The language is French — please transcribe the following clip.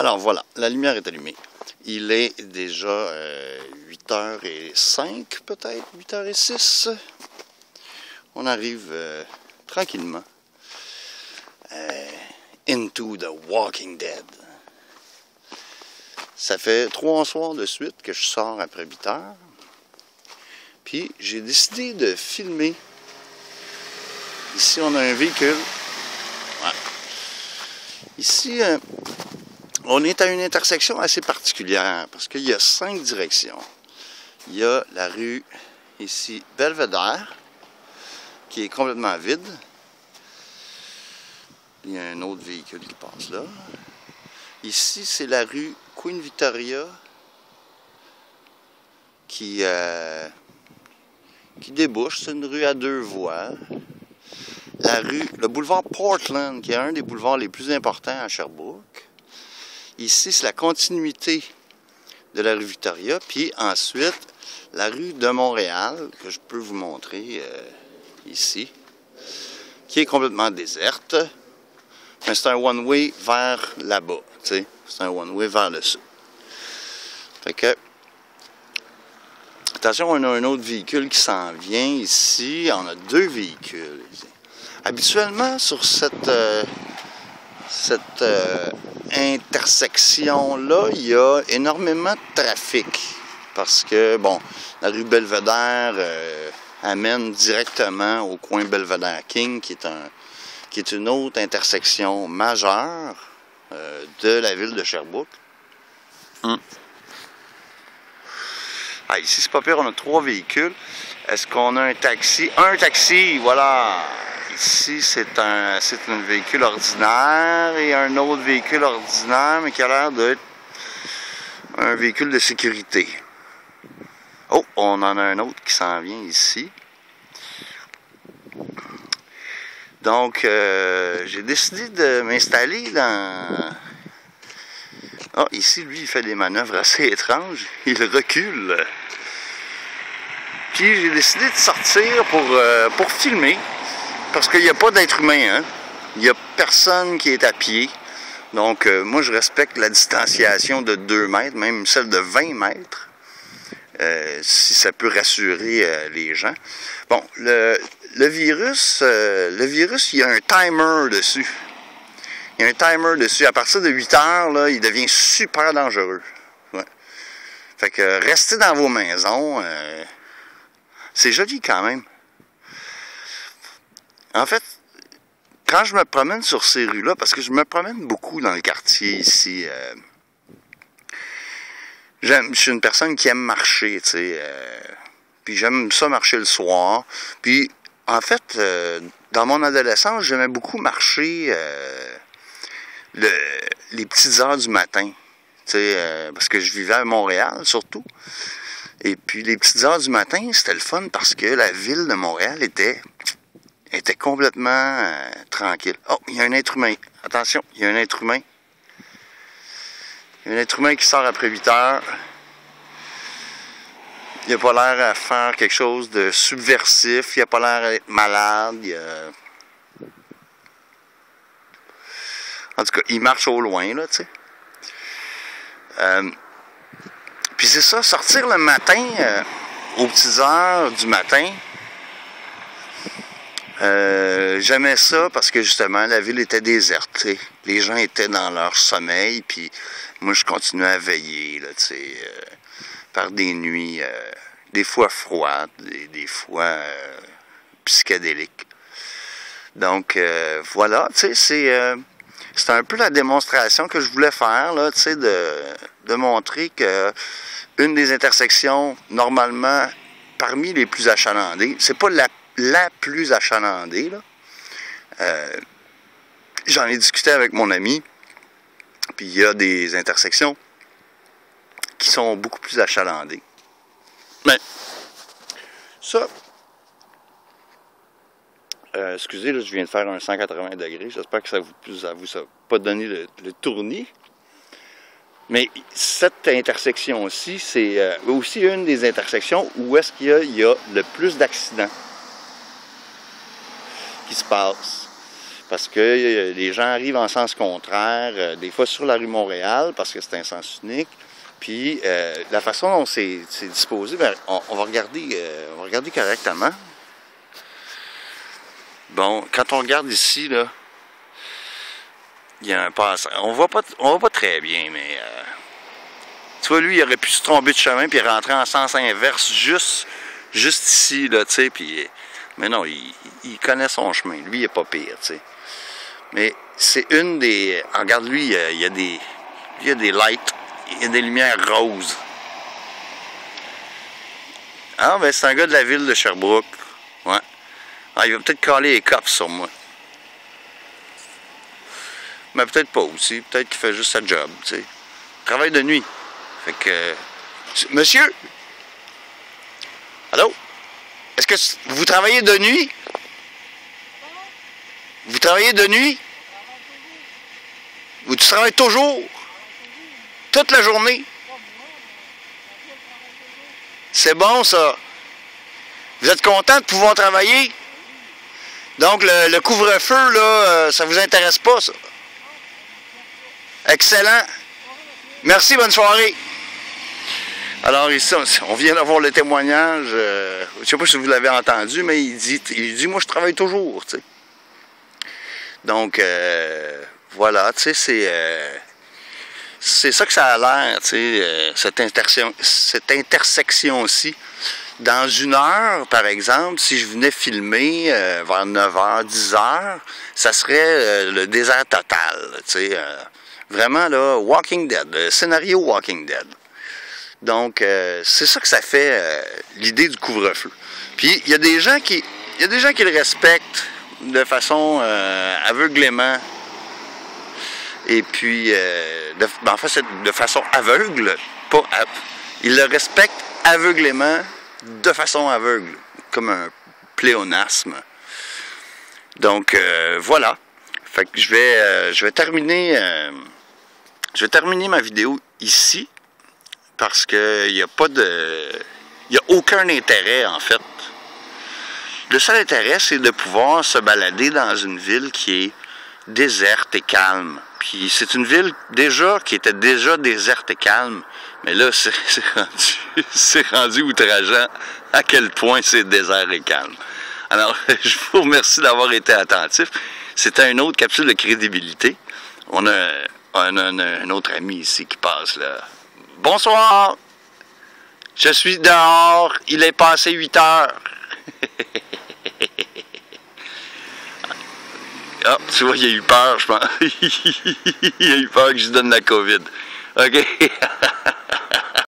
Alors voilà, la lumière est allumée. Il est déjà 8h05 peut-être, 8h06. On arrive tranquillement into the Walking Dead. Ça fait 3 soirs de suite que je sors après 8h. Puis j'ai décidé de filmer. Ici on a un véhicule. Ouais. Ici, on est à une intersection assez particulière parce qu'il y a 5 directions. Il y a la rue ici Belvedere qui est complètement vide. Il y a un autre véhicule qui passe là. Ici, c'est la rue Queen Victoria qui débouche. C'est une rue à 2 voies. Le boulevard Portland, qui est un des boulevards les plus importants à Sherbrooke. Ici, c'est la continuité de la rue Victoria. Puis ensuite, la rue de Montréal, que je peux vous montrer ici, qui est complètement déserte. Mais c'est un one-way vers là-bas, tu sais. C'est un one-way vers le sud. Fait que, attention, on a un autre véhicule qui s'en vient ici. On a 2 véhicules ici. Habituellement, sur cette intersection-là, il y a énormément de trafic. Parce que, bon, la rue Belvedere amène directement au coin Belvedere-King, qui est une autre intersection majeure de la ville de Sherbrooke. Ah, ici, c'est pas pire, on a 3 véhicules. Est-ce qu'on a un taxi? Un taxi, voilà! Ici, c'est un véhicule ordinaire et un autre véhicule ordinaire, mais qui a l'air d'être un véhicule de sécurité. Oh, on en a un autre qui s'en vient ici. Donc, j'ai décidé de m'installer dans... Ah, ici, lui, il fait des manœuvres assez étranges. Il recule. Puis, j'ai décidé de sortir pour filmer. Parce qu'il n'y a pas d'être humain, hein. Il n'y a personne qui est à pied. Donc, moi, je respecte la distanciation de 2 mètres, même celle de 20 mètres. Si ça peut rassurer les gens. Bon, le virus, il y a un timer dessus. Il y a un timer dessus. À partir de 8 heures, là, il devient super dangereux. Ouais. Fait que restez dans vos maisons. C'est joli quand même. En fait, quand je me promène sur ces rues-là, parce que je me promène beaucoup dans le quartier ici, je suis une personne qui aime marcher, tu sais, puis j'aime ça marcher le soir. Puis, en fait, dans mon adolescence, j'aimais beaucoup marcher les petites heures du matin, tu sais, parce que je vivais à Montréal, surtout. Et puis, les petites heures du matin, c'était le fun parce que la ville de Montréal était complètement tranquille. Oh, il y a un être humain. Attention, il y a un être humain. Il y a un être humain qui sort après 8 heures. Il n'a pas l'air à faire quelque chose de subversif. Il n'a pas l'air d'être malade. En tout cas, il marche au loin, là, tu sais. Puis c'est ça, sortir le matin, aux petites heures du matin, j'aimais ça parce que justement la ville était déserte, t'sais. Les gens étaient dans leur sommeil, puis moi je continuais à veiller là, par des nuits des fois froides, des fois psychédéliques. Donc voilà, c'est un peu la démonstration que je voulais faire là, de montrer que une des intersections normalement parmi les plus achalandées, c'est pas la plus achalandée, là. J'en ai discuté avec mon ami, puis il y a des intersections qui sont beaucoup plus achalandées. Mais, ça, excusez, là, je viens de faire un 180 degrés, j'espère que ça vous a pas donné le tournis. Mais cette intersection-ci, c'est aussi une des intersections où est-ce qu'il y a le plus d'accidents qui se passent. parce que les gens arrivent en sens contraire, des fois sur la rue Montréal, parce que c'est un sens unique. Puis la façon dont c'est disposé, bien, on va regarder correctement. Bon, quand on regarde ici, là, il y a un passage. On voit pas très bien, mais tu vois, lui, il aurait pu se tromper de chemin puis rentrer en sens inverse juste ici, là, tu sais, puis... Mais non, il connaît son chemin. Lui, il est pas pire, tu sais. Mais c'est une des... Regarde, lui, il y a des lights. Il y a des lumières roses. Ah, ben c'est un gars de la ville de Sherbrooke. Ouais. Ah, il va peut-être caler les cops sur moi. Mais peut-être pas aussi. Peut-être qu'il fait juste sa job, tu sais. Travaille de nuit. Fait que... Monsieur? Allô? Est-ce que vous travaillez de nuit? Vous travaillez de nuit? Ou tu travailles toujours? Toute la journée? C'est bon, ça. Vous êtes content de pouvoir travailler? Donc, le couvre-feu, là, ça vous intéresse pas, ça? Excellent. Merci, bonne soirée. Alors ici, on vient d'avoir le témoignage, je ne sais pas si vous l'avez entendu, mais il dit, moi je travaille toujours, tu sais. Donc, voilà, tu sais, c'est ça que ça a l'air, tu sais, cette intersection-ci. Dans 1 heure, par exemple, si je venais filmer vers 9h, 10h, ça serait le désert total, tu sais. Vraiment, là, Walking Dead, le scénario Walking Dead. Donc, c'est ça que ça fait, l'idée du couvre-feu. Puis, il y a des gens qui le respectent de façon aveuglément. Et puis, en fait, c'est de façon aveugle, pas... Ils le respectent aveuglément, de façon aveugle, comme un pléonasme. Donc, voilà. Fait que je vais terminer ma vidéo ici. Parce qu'il n'y a pas de... Il n'y a aucun intérêt, en fait. Le seul intérêt, c'est de pouvoir se balader dans une ville qui est déserte et calme. Puis c'est une ville qui était déjà déserte et calme. Mais là, c'est rendu outrageant à quel point c'est désert et calme. Alors, je vous remercie d'avoir été attentif. C'était une autre capsule de crédibilité. On a un autre ami ici qui passe là. Bonsoir, je suis dehors, il est passé 8 heures. Ah, tu vois, il a eu peur, je pense. Il a eu peur que je donne la COVID. OK.